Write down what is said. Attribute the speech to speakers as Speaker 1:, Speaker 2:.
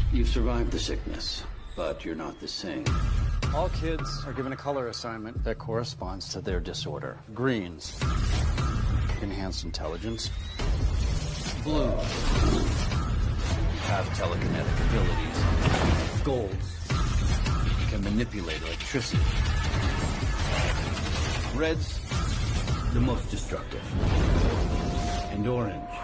Speaker 1: You've survived the sickness, but you're not the same. All kids are given a color assignment that corresponds to their disorder. Greens, enhanced intelligence. Blue, have telekinetic abilities. Golds, can manipulate electricity. Reds, the most destructive. And orange